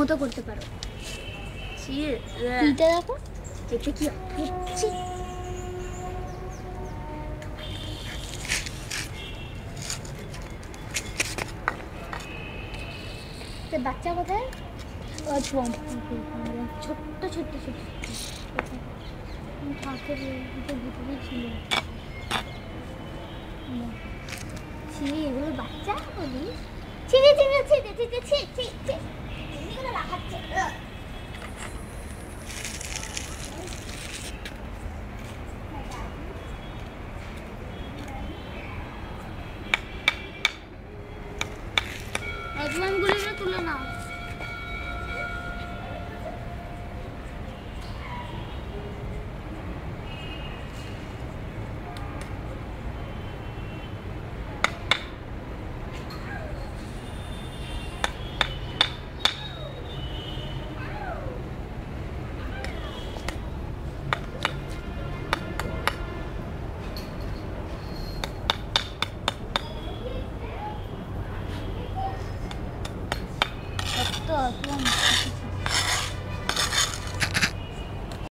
মতো করতে পারো। এইটা দেখো দেখতে কি হচ্ছে। বাচ্চা কোথায়? ছোট্ট ছোট্ট ছোট্ট ঠাকুর ভিতরে ছিল। এগুলো বাচ্চা বলি রাখাচ্ছে। গুলিটা তুলে নাও। তো